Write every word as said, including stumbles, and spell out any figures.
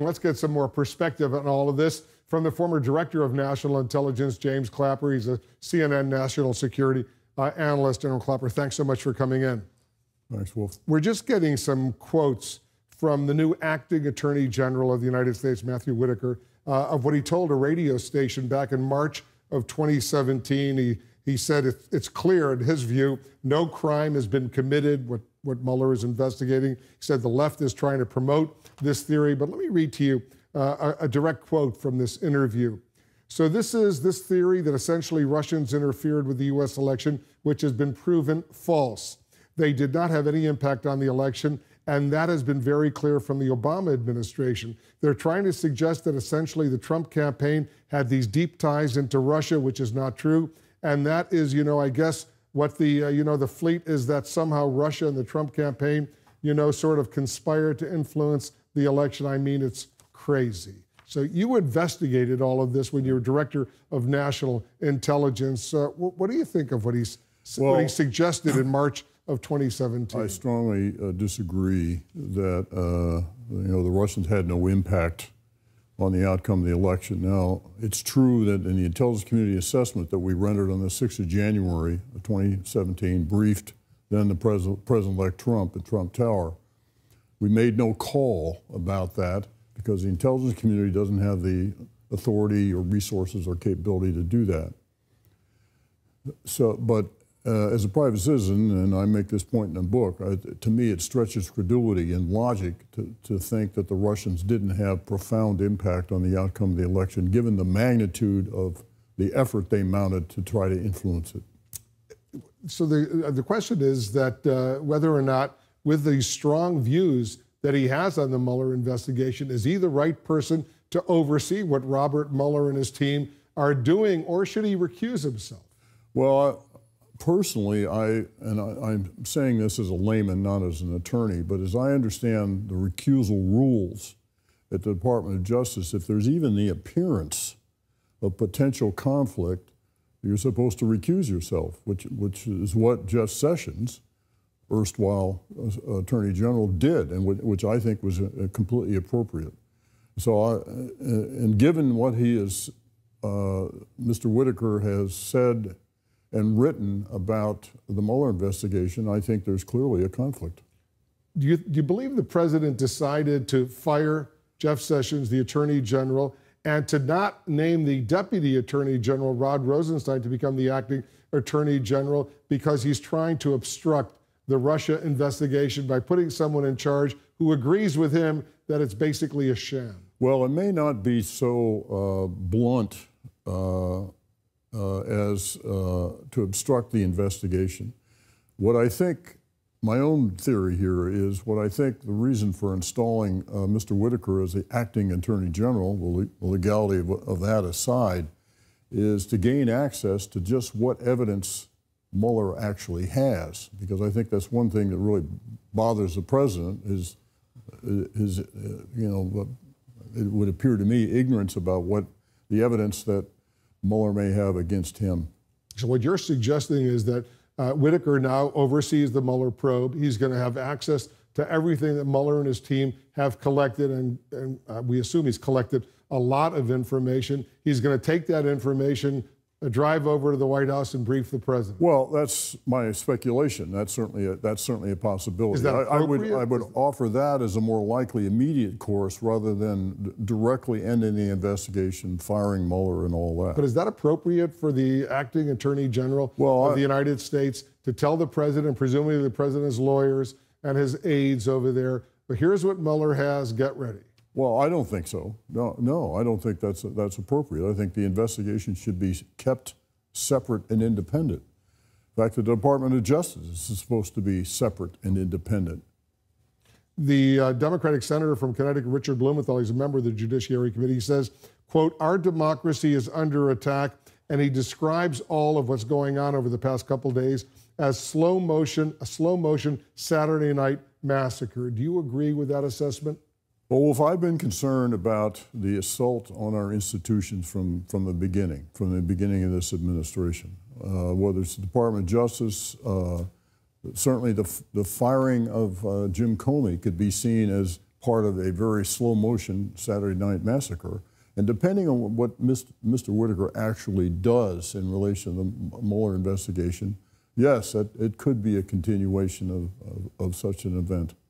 Let's get some more perspective on all of this from the former Director of National Intelligence, James Clapper. He's a C N N national security uh, analyst. General Clapper, thanks so much for coming in. Thanks, Wolf. We're just getting some quotes from the new acting Attorney General of the United States, Matthew Whitaker, uh, of what he told a radio station back in March of twenty seventeen. He, he said it, it's clear, in his view, no crime has been committed, what, what Mueller is investigating. He said the left is trying to promote this theory. But let me read to you uh, a, a direct quote from this interview. So this is this theory that essentially Russians interfered with the U S election, which has been proven false. They did not have any impact on the election, and that has been very clear from the Obama administration. They're trying to suggest that essentially the Trump campaign had these deep ties into Russia, which is not true. And that is, you know, I guess what the, uh, you know, the fleet is that somehow Russia and the Trump campaign, you know, sort of conspired to influence the election. I mean, it's crazy. So you investigated all of this when you were Director of National Intelligence. Uh, what, what do you think of what, he's, well, what he suggested in March of twenty seventeen? I strongly uh, disagree that uh, you know, the Russians had no impact on the outcome of the election. Now, it's true that in the intelligence community assessment that we rendered on the sixth of January of twenty seventeen, briefed then the President, President-elect Trump at Trump Tower, we made no call about that because the intelligence community doesn't have the authority or resources or capability to do that. So, but uh, as a private citizen, and I make this point in the book, I, to me it stretches credulity and logic to, to think that the Russians didn't have profound impact on the outcome of the election, given the magnitude of the effort they mounted to try to influence it. So the, uh, the question is that uh, whether or not, with these strong views that he has on the Mueller investigation, is he the right person to oversee what Robert Mueller and his team are doing, or should he recuse himself? Well, I, personally, I, and I, I'm saying this as a layman, not as an attorney, but as I understand the recusal rules at the Department of Justice, if there's even the appearance of potential conflict, you're supposed to recuse yourself, which, which is what Jeff Sessions, erstwhile uh, Attorney General, did, and which I think was uh, completely appropriate. So, I, and given what he is, uh, Mister Whitaker has said and written about the Mueller investigation, I think there's clearly a conflict. Do you, do you believe the president decided to fire Jeff Sessions, the Attorney General, and to not name the Deputy Attorney General, Rod Rosenstein, to become the acting Attorney General because he's trying to obstruct the Russia investigation by putting someone in charge who agrees with him that it's basically a sham? Well, it may not be so uh, blunt uh, uh, as uh, to obstruct the investigation. What I think, my own theory here is, what I think the reason for installing uh, Mister Whitaker as the acting Attorney General, the legality of, of that aside, is to gain access to just what evidence Mueller actually has, because I think that's one thing that really bothers the president is, is uh, you know, it would appear to me, ignorance about what the evidence that Mueller may have against him. So what you're suggesting is that uh, Whitaker now oversees the Mueller probe. He's going to have access to everything that Mueller and his team have collected, and, and uh, we assume he's collected a lot of information. He's going to take that information, a drive over to the White House and brief the president. Well, that's my speculation. That's certainly a, that's certainly a possibility. Is that I, I would I would Is offer that as a more likely immediate course rather than directly ending the investigation, firing Mueller and all that. But is that appropriate for the acting Attorney General well, of I, the United States to tell the president, presumably the president's lawyers and his aides over there, but here's what Mueller has, get ready? Well, I don't think so. No, no, I don't think that's that's appropriate. I think the investigation should be kept separate and independent. In fact, the Department of Justice is supposed to be separate and independent. The uh, Democratic senator from Connecticut, Richard Blumenthal, he's a member of the Judiciary Committee, says, quote, "Our democracy is under attack," and he describes all of what's going on over the past couple days as slow motion, a slow motion Saturday night massacre. Do you agree with that assessment? Well, if I've been concerned about the assault on our institutions from, from the beginning, from the beginning of this administration, uh, whether it's the Department of Justice, uh, certainly the, the firing of uh, Jim Comey could be seen as part of a very slow motion Saturday night massacre. And depending on what Mister Whitaker actually does in relation to the Mueller investigation, yes, it, it could be a continuation of, of, of such an event.